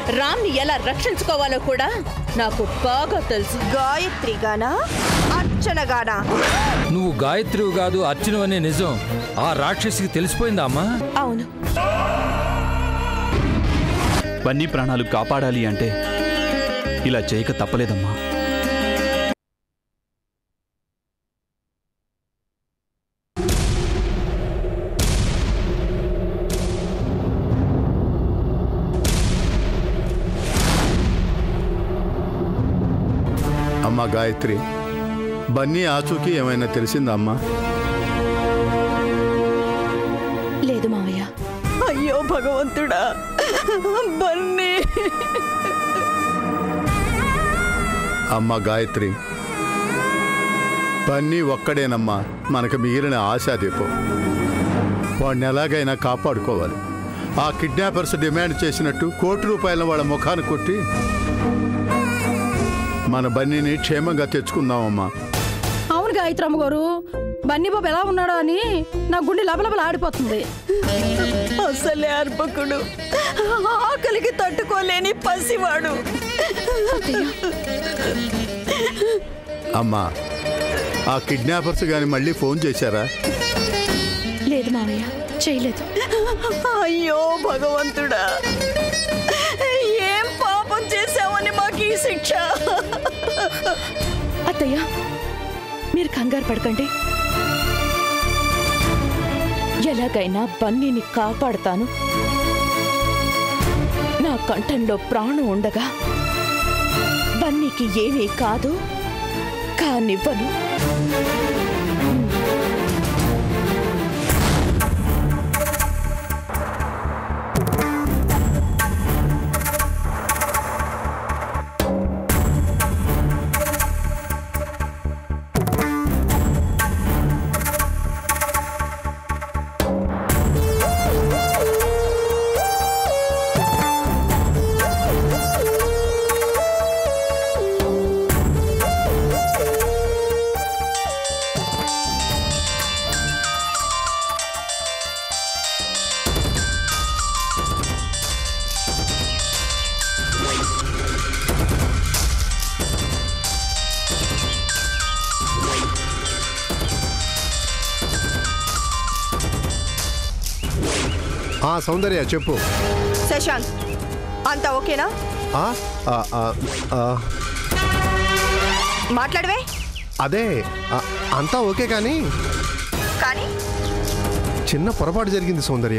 రామ్ని ఎలా రక్షించుకోవాలో కూడా నాకు బాగా తెలుసు. గాయత్రిగానా అర్చనగానా? నువ్వు గాయత్రివి కాదు అర్చన అనే నిజం ఆ రాక్షసికి తెలిసిపోయిందా అమ్మా? అవును. బన్నీ ప్రాణాలు కాపాడాలి అంటే ఇలా చేయక తప్పలేదమ్మా. అమ్మా గాయత్రి, బన్నీ ఆచూకీ ఏమైనా తెలిసిందా అమ్మా? లేదు మావయ్య. అయ్యో భగవంతుడా, బన్నీ. అమ్మా గాయత్రి, బన్నీ ఒక్కడేనమ్మా మనకు మిగిలిన ఆశాదీపం. వాడిని ఎలాగైనా కాపాడుకోవాలి. ఆ కిడ్నాపర్స్ డిమాండ్ చేసినట్టు ₹1,00,00,000 వాళ్ళ ముఖాన్ని కొట్టి మన బన్నీని క్షేమంగా తెచ్చుకుందామమ్మా. అవును గాయత్రమ్మ గారు, బన్నీ బాబు ఎలా ఉన్నాడో అని నా గుండె లబలబల ఆడిపోతుంది. అసలే అర్పకుడు, ఆకలికి తట్టుకోలేని పసివాడు. అమ్మా, ఆ కిడ్నాపర్స్ గాని మళ్ళీ ఫోన్ చేశారా? లేదు మావయ్య, చేయలేదు. అయ్యో భగవంతుడా, ఏం పాపం చేశావని మాకు ఈ శిక్ష? అత్తయ్య, మీరు కంగారు పడకండి. ఎలాగైనా బన్నీని కాపాడుతాను. నా కంఠంలో ప్రాణం ఉండగా బన్నీకి ఏమీ కాదు కానివ్వను. సౌందర్య చెప్పు. శశాంక్, అంతా ఓకేనా? మాట్లాడవే. అదే అంతా ఓకే, కానీ చిన్న పొరపాటు జరిగింది సౌందర్య.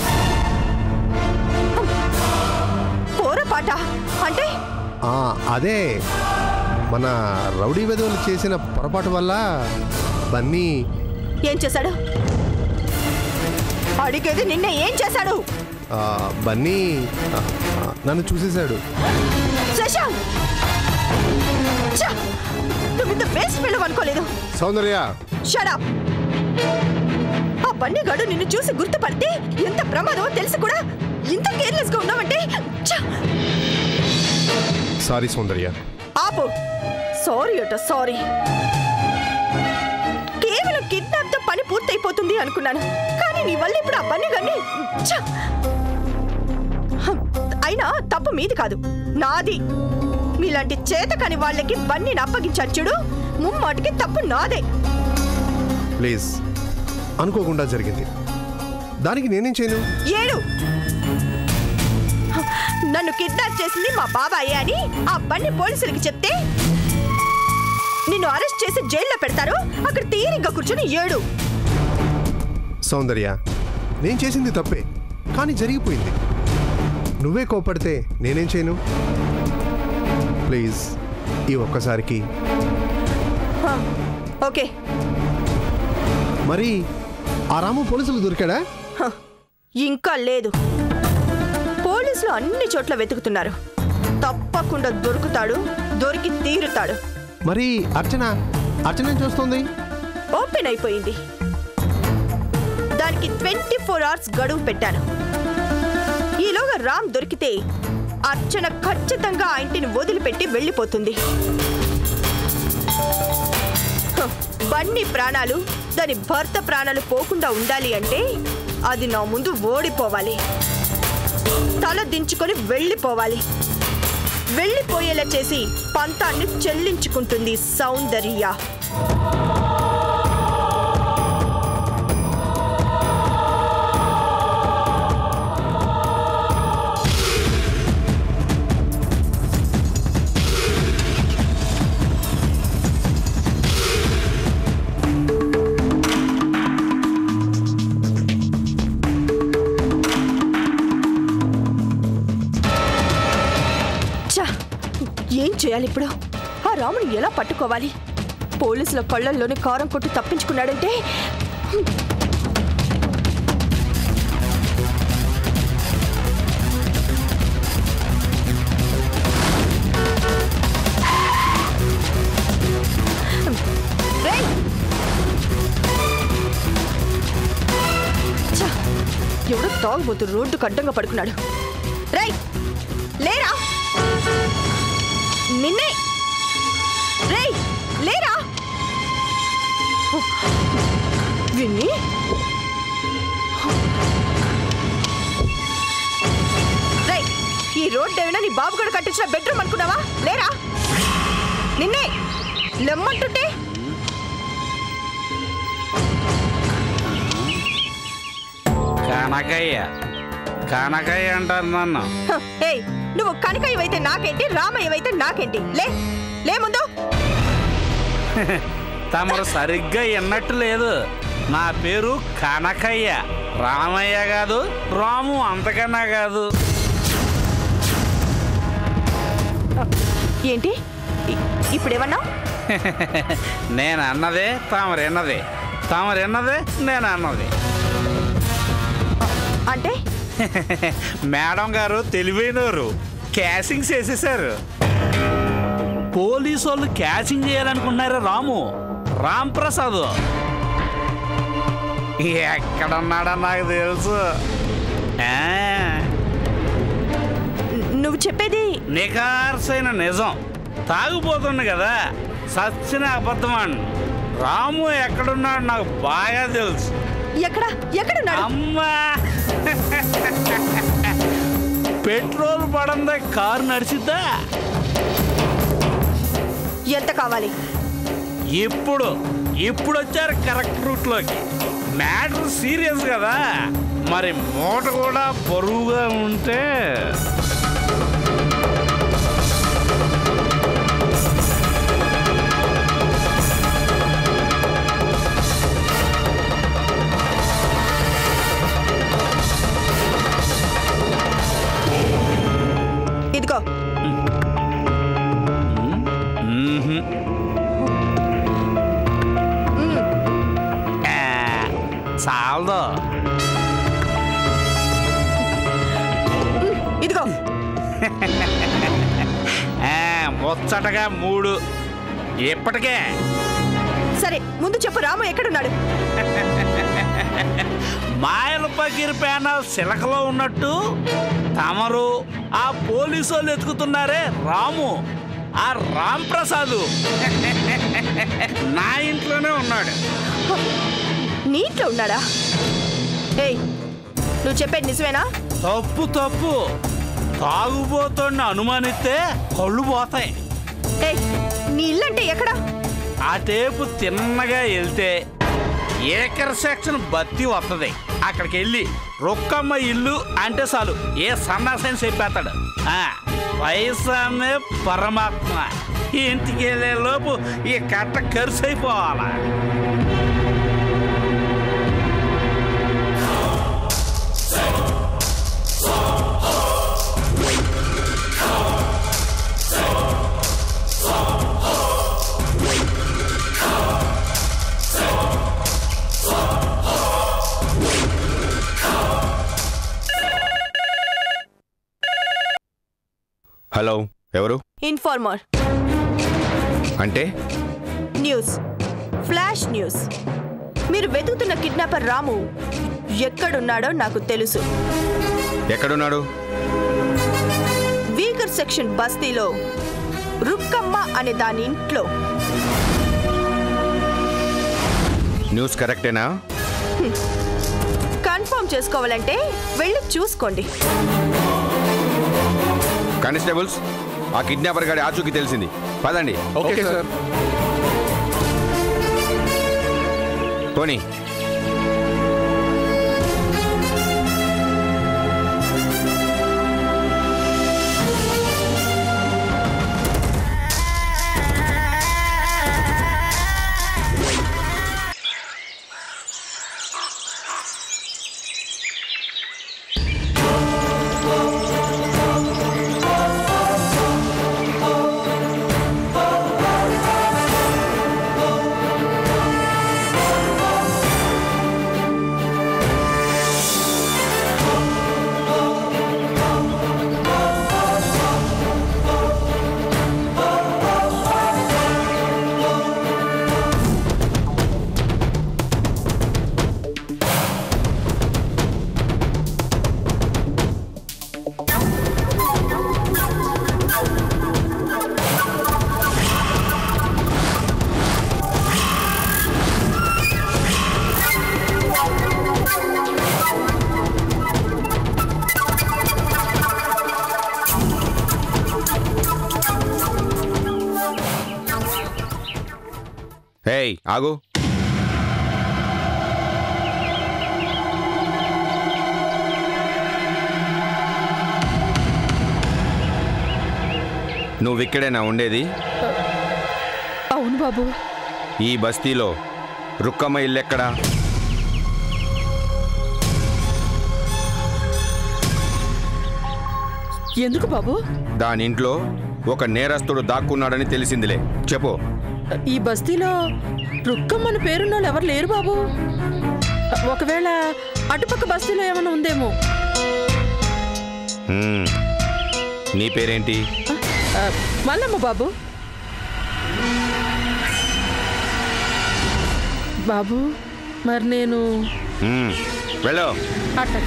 పొరపాట అంటే? అదే మన రౌడీ వెధవలు చేసిన పొరపాటు వల్ల బన్నీ ఏం చేశాడు? అడిగేది నిన్నే, ఏం చేశాడు? బన్నీ నన్ను చూసేశాడు. శశాంక్, నువ్వు ఇంత బేస్ట్ ఫెలో అనుకోలేదు. Soundarya, shut up. ఆ బన్నీ గాడు నిన్ను చూసి గుర్తుపడితే ఎంత ప్రమాదమో తెలిసి కూడా ఇంత కేర్లెస్ గా ఉన్నావంటే. సారీ సౌందర్య. ఆపు. సారీ అట సారీ. కేవలం కిడ్నాప్ తో పని పూర్తయిపోతుంది అనుకున్నాను, కానీ నీ వల్ల ఇప్పుడు ఆ బన్నీ గాడిని. అయినా తప్పు మీది కాదు, నాది. మీలాంటి చేతకాని వాళ్ళకి బన్నీని అప్పగించారు చూడు, ముమ్మాటికి తప్పు నాదే. ప్లీజ్, అనుకోకుండా జరిగింది, దానికి నేనేం చేయను. ఏడు. నన్ను కిడ్నాప్ చేసింది మా బాబాయే అని ఆ బన్నీ పోలీసులకి చెప్తే నిన్ను అరెస్ట్ చేసి జైల్లో పెడతారు. అక్కడ తీరిగ్గా కూర్చొని ఏడు. సౌందర్య, నేను చేసింది తప్పే, కానీ జరిగిపోయింది. నువ్వే కోపడితే నేనేం చేయను. ప్లీజ్, ఈ ఒక్కసారికి. ఓకే. మరి ఆ రాము పోలీసులు దొరికాడా? ఇంకా లేదు. పోలీసులు అన్ని చోట్ల వెతుకుతున్నారు. తప్పకుండా దొరుకుతాడు, దొరికి తీరుతాడు. మరి అర్చన ఏం చూస్తుంది? ఓపెన్ అయిపోయింది. దానికి 24 hours గడువు పెట్టాను. ఈలోగా రామ్ దొరికితే అర్చన ఖచ్చితంగా ఆ ఇంటిని వదిలిపెట్టి వెళ్ళిపోతుంది. బన్నీ ప్రాణాలు, దాని భర్త ప్రాణాలు పోకుండా ఉండాలి అంటే అది నా ముందు ఓడిపోవాలి. తల దించుకొని వెళ్ళిపోవాలి. వెళ్ళిపోయేలా చేసి పంతాన్ని చెల్లించుకుంటుంది సౌందర్య. ఏం చేయాలి ఇప్పుడు? ఆ రాముని ఎలా పట్టుకోవాలి? పోలీసుల కళ్ళల్లోని కారం కొట్టి తప్పించుకున్నాడంటే ఎవడో తాగుబోతు రోడ్డుకు అడ్డంగా పడుకున్నాడు. రై లేరా, నిన్నే రేయ్ లేరా విన్ని. రేయ్ ఈ రోడ్డు ఏమైనా నీ బాబు కూడా కట్టించిన బెడ్రూమ్ అనుకున్నావా? లేరా నిన్నే లెమ్మంటుంటే. కనకయ్య అంటారు నన్ను. ఏయ్ నువ్వు కనకయ్యవైతే నాకేంటి, రామయ్యవైతే నాకేంటి? లే లే ముందు. తమరు సరిగ్గా విన్నట్టు లేదు. నా పేరు కనకయ్య, రామయ్య కాదు, రాము అంతకన్నా కాదు. ఏంటి ఇప్పుడేమన్నా? నేను అన్నదే తమరెన్నదే, తమరెన్నదే నేను అన్నది. అంటే మేడం గారు తెలివైనవారు, క్యాషింగ్ చేసేసారు. పోలీసు వాళ్ళు క్యాషింగ్ చేయాలనుకున్నారా? రామ్ ప్రసాద్ ఎక్కడున్నాడో నాకు తెలుసు. నువ్వు చెప్పేది నిఖార్సైన నిజం. తాగుపోతుంది కదా, సచ్చిన అబద్ధమని. రాము ఎక్కడున్నాడు నాకు బాగా తెలుసు. ఎక్కడున్నాడు? అమ్మా పెట్రోల్ పడందా కారు నడిచిద్దా? ఎంత కావాలి? ఇప్పుడు వచ్చారు కరెక్ట్ రూట్లోకి. మ్యాటర్ సీరియస్ కదా, మరి మూట కూడా బరువుగా ఉంటే. ఇదిగో చాలదో. ఇదిగో ముచ్చటగా 3 ఇప్పటికే. సరే ముందు చెప్పు, రాము ఎక్కడున్నాడు? మాయల పకీర్ ప్యానల్ సిలకలో ఉన్నట్టు తమరు ఆ పోలీసు వాళ్ళు ఎత్తుకుతున్నారే రాము, ఆ రామ్ ప్రసాద్ నా ఇంట్లోనే ఉన్నాడు. నీ ఇంట్లో ఉన్నాడా? ఏయ్ నువ్వు చెప్పేది నిజమేనా? తప్పు. తాగుబోతోడిని అనుమానిస్తే కళ్ళు పోతాయి. ఏయ్ నీ ఇల్లంటే ఎక్కడా? ఆ టేపు తిన్నగా వెళ్తే ఏకర్ సెక్షన్ బత్తి వస్తుంది. అక్కడికి వెళ్ళి రొక్కమ్మ ఇల్లు అంటే చాలు, ఏ సన్నాసని చెప్పేస్తాడు. పైసామే పరమాత్మ. ఇంటికి వెళ్ళే లోపు ఈ కట్ట ఖర్చు అయిపోవాలా. హలో, ఎవరు? ఇన్ఫార్మర్. అంటే? News, flash news. మీరు వెతుకుతున్న కిడ్నాపర్ రాము ఎక్కడున్నాడో నాకు తెలుసు. ఎక్కడున్నాడు? వీకర్ సెక్షన్ బస్తీలో రుక్కమ్మ అనే దాని ఇంట్లో. న్యూస్ కరెక్టేనా? కన్ఫర్మ్ చేసుకోవాలంటే వెళ్ళి చూసుకోండి. కానిస్టేబుల్స్, ఆ కిడ్నాపర్ గాడి ఆచూకీ తెలిసింది, పదండి. Okay sir. పోనీ. ఏయ్, ఆగు. నువ్విక్కడేనా ఉండేది? అవును బాబు. ఈ బస్తీలో రుక్కమ్మ ఇల్లెక్కడా? ఎందుకు బాబు? దానింట్లో ఒక నేరస్తుడు దాక్కున్నాడని తెలిసిందిలే. చెప్పు. ఈ బస్తీలో రుక్కమ్మని పేరున్న వాళ్ళు ఎవరు లేరు బాబు. ఒకవేళ అటుపక్క బస్తీలో ఏమైనా ఉందేమో. నీ పేరేంటి? మల్లమ్మ బాబు. బాబు మరి నేను వెళ్ళు. అట్ట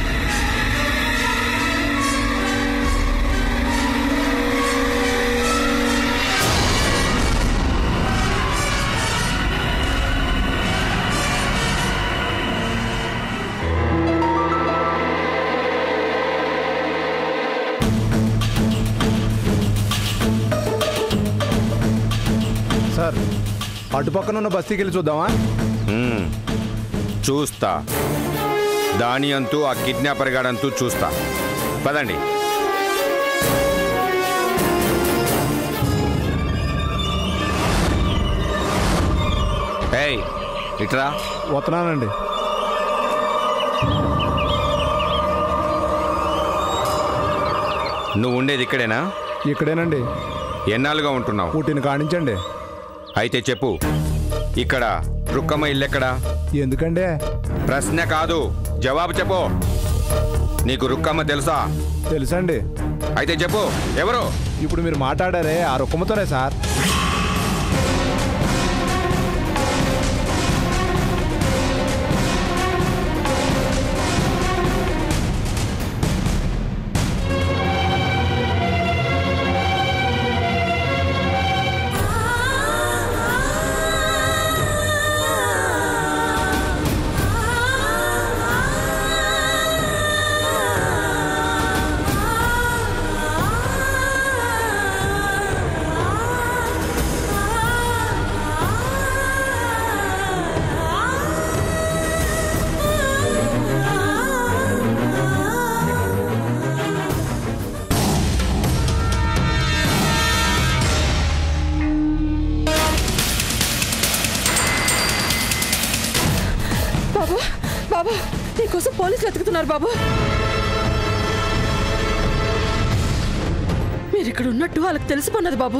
సార్, అటుపక్కన ఉన్న బస్తీకి వెళ్ళి చూద్దామా? చూస్తా. దాని అంతూ ఆ కిడ్నాపర్ గాడంతూ చూస్తా. పదండి. ఏయ్, ఇట్రా. వస్తున్నానండి. నువ్వు ఉండేది ఇక్కడేనా? ఇక్కడేనండి. ఎన్నాళ్ళుగా ఉంటున్నావు? పుట్టిన కానించండి. అయితే చెప్పు, ఇక్కడ రుక్కమ్మ ఇల్లెక్కడా? ఎందుకంటే ప్రశ్న కాదు, జవాబు చెప్పు. నీకు రుక్కమ్మ తెలుసా? తెలుసండి. అయితే చెప్పు, ఎవరు? ఇప్పుడు మీరు మాట్లాడారే ఆ రుక్కమ్మతోనే సార్. బాబు బాబు, నీకోసం పోలీసులు ఎతుకుతున్నారు బాబు. మీరు ఇక్కడ ఉన్నట్టు వాళ్ళకి తెలిసిపోన్నది బాబు.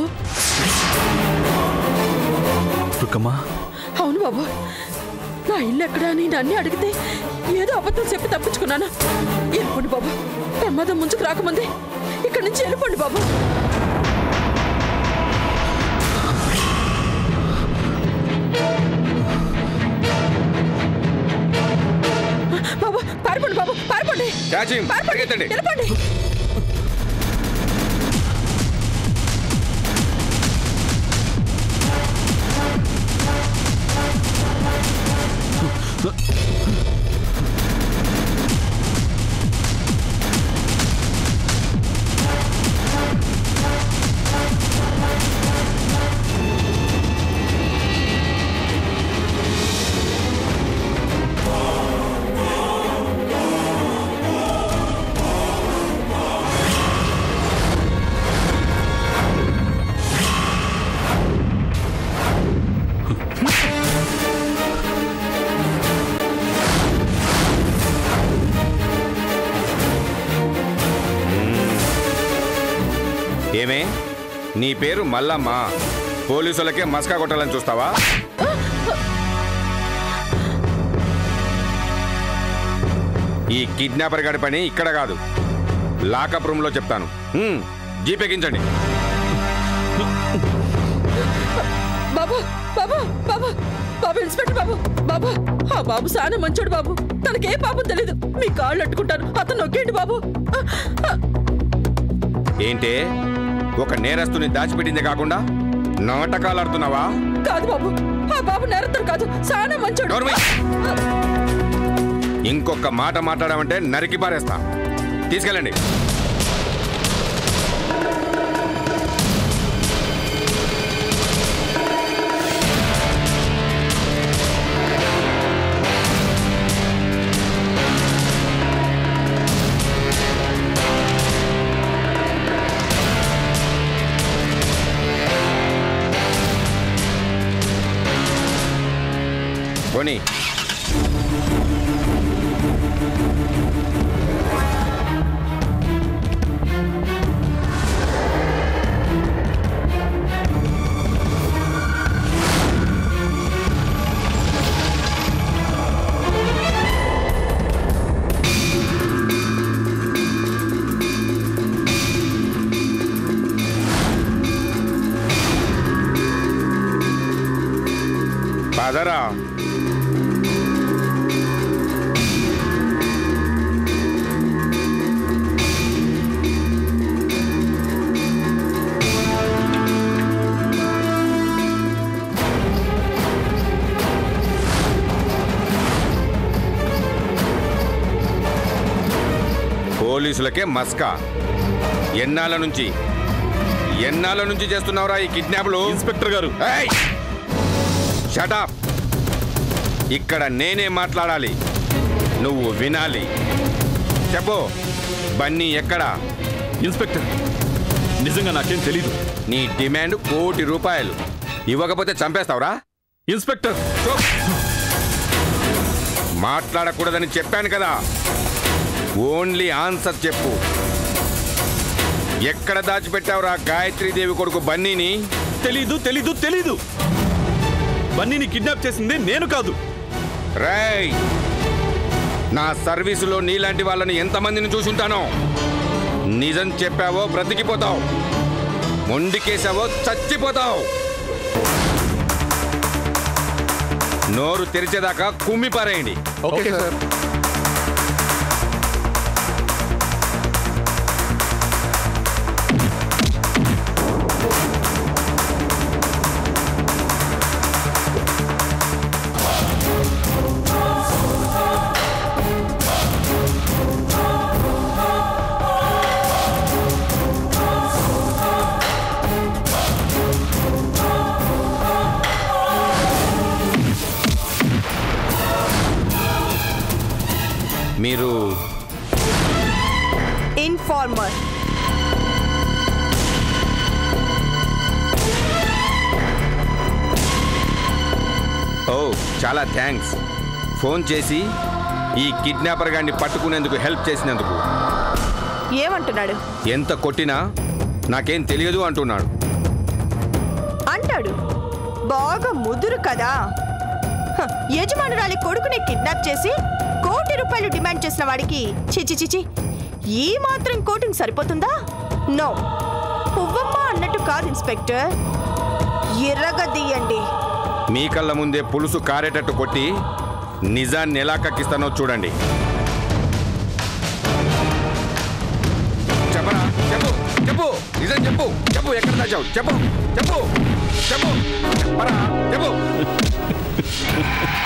రుక్కమ్మా? అవును బాబు. నా ఇల్లు ఎక్కడా అని నన్ను అడిగితే ఏదో అబద్ధం చెప్పి తప్పించుకున్నాను. వెళ్ళిపోండి బాబు. ప్రమాదం ముంచుకు రాకముందే ఇక్కడి నుంచి వెళ్ళిపోండి బాబు. బాబు పారిపోండి బాబు, పారిపోండి. పరిగెత్తండి. వెళ్ళిపోండి. ఏమే నీ పేరు మల్లమ్మ, పోలీసులకే మస్కా కొట్టాలని చూస్తావా? ఈ కిడ్నాపర్ గారి పని ఇక్కడ కాదు, లాకప్ రూమ్ లో చెప్తాను. జీపెక్కించండి. బాబు బాబు బాబు బాబు ఇన్స్పెక్టర్ బాబు బాబు ఆ బాబు చాలా మంచోడు బాబు. తనకే పాపం తెలీదు. మీ కాళ్ళు అట్టుకుంటాను, అతను నొక్కేంటి బాబు. ఏంటే ఒక నేరస్తుని దాచిపెట్టిందే కాకుండా నాటకాలు ఆడుతున్నావా? కాదు బాబు, ఆ బాబు నేరస్తుడు కాదు, చాలా మంచోడు. ఇంకొక మాట మాట్లాడామంటే నరికి పారేస్తా. తీసుకెళ్ళండి. పోనీ. పదరా. పోలీసులకే మస్కా. ఎన్నాళ్ళ నుంచి చేస్తున్నావురా ఈ కిడ్నాప్లు? ఇన్స్పెక్టర్ గారు. Shut up. ఇక్కడ నేనే మాట్లాడాలి, నువ్వు వినాలి. చెప్పు, బన్నీ ఎక్కడా? ఇన్స్పెక్టర్, నిజంగా నాకేం తెలీదు. నీ డిమాండ్ ₹1 కోటి. ఇవ్వకపోతే చంపేస్తావురా? ఇన్స్పెక్టర్, మాట్లాడకూడదని చెప్పాను కదా. ఓన్లీ ఆన్సర్ చెప్పు. ఎక్కడ దాచిపెట్టావురా గాయత్రీదేవి కొడుకు బన్నీని? తెలీదు. బన్నీని కిడ్నాప్ చేసింది నేను కాదు. రేయ్, నా సర్వీసులో నీలాంటి వాళ్ళని ఎంతమందిని చూసుంటానో. నిజం చెప్పావో బ్రతికిపోతావు, మొండికేసావో చచ్చిపోతావు. నోరు తెరిచేదాకా కుమ్మి పారేయండి. Okay sir. మీరు ఇన్ఫార్మర్. ఓ, చాలా థ్యాంక్స్. ఫోన్ చేసి ఈ కిడ్నాపర్ గారిని పట్టుకునేందుకు హెల్ప్ చేసినందుకు. ఏమంటున్నాడు? ఎంత కొట్టినా నాకేం తెలియదు అంటున్నాడు. అంటాడు. బాగా ముదురు కదా. యజమానురాలి కొడుకుని కిడ్నాప్ చేసి ₹1 కోటి డిమాండ్ చేసిన వాడికి చిచి ఈ మాత్రం కోటింగ్ సరిపోతుందా? నో, పువ్వమ్మ అన్నట్టు కాదు ఇన్స్పెక్టర్, ఎర్రగదీయండి. మీ కళ్ళ ముందే పులుసు కారేటట్టు కొట్టి నిజాన్ని ఎలా కక్కిస్తానో చూడండి. చెప్పరా? చెప్పు, నిజం చెప్పు. ఎక్కడ దాచావు? చెప్పు చెప్పరా, చెప్పు.